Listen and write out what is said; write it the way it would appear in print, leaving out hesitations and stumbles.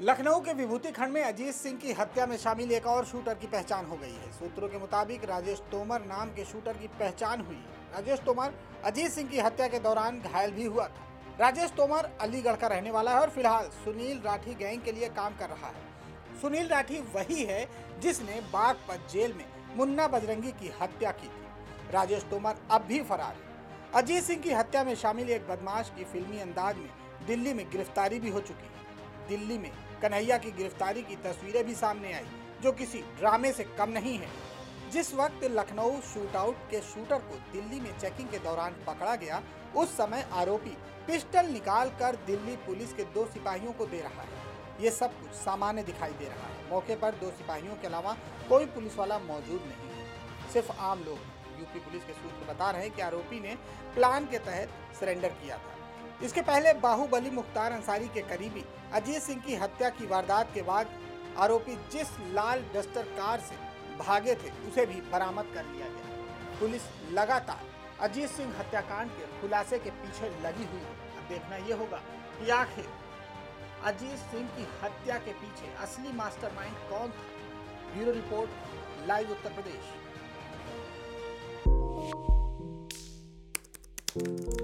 लखनऊ के विभूति खंड में अजीत सिंह की हत्या में शामिल एक और शूटर की पहचान हो गई है। सूत्रों के मुताबिक राजेश तोमर नाम के शूटर की पहचान हुई। राजेश तोमर अजीत सिंह की हत्या के दौरान घायल भी हुआ था। राजेश तोमर अलीगढ़ का रहने वाला है और फिलहाल सुनील राठी गैंग के लिए काम कर रहा है। सुनील राठी वही है जिसने बागपत जेल में मुन्ना बजरंगी की हत्या की थी। राजेश तोमर अब भी फरार है। अजीत सिंह की हत्या में शामिल एक बदमाश की फिल्मी अंदाज में दिल्ली में गिरफ्तारी भी हो चुकी है। दिल्ली में कन्हैया की गिरफ्तारी की तस्वीरें भी सामने आई, जो किसी ड्रामे से कम नहीं है। जिस वक्त लखनऊ शूटआउट के शूटर को दिल्ली में चेकिंग के दौरान पकड़ा गया, उस समय आरोपी पिस्टल निकालकर दिल्ली पुलिस के 2 सिपाहियों को दे रहा है। ये सब कुछ सामान्य दिखाई दे रहा है। मौके पर 2 सिपाहियों के अलावा कोई पुलिस वाला मौजूद नहीं है, सिर्फ आम लोग। यूपी पुलिस के सूत्र बता रहे हैं कि आरोपी ने प्लान के तहत सरेंडर किया था। इसके पहले बाहुबली मुख्तार अंसारी के करीबी अजीत सिंह की हत्या की वारदात के बाद आरोपी जिस लाल डस्टर कार से भागे थे, उसे भी बरामद कर लिया गया। पुलिस लगातार अजीत सिंह हत्याकांड के खुलासे के पीछे लगी हुई है। अब देखना यह होगा कि आखिर अजीत सिंह की हत्या के पीछे असली मास्टरमाइंड कौन था। ब्यूरो रिपोर्ट, लाइव उत्तर प्रदेश।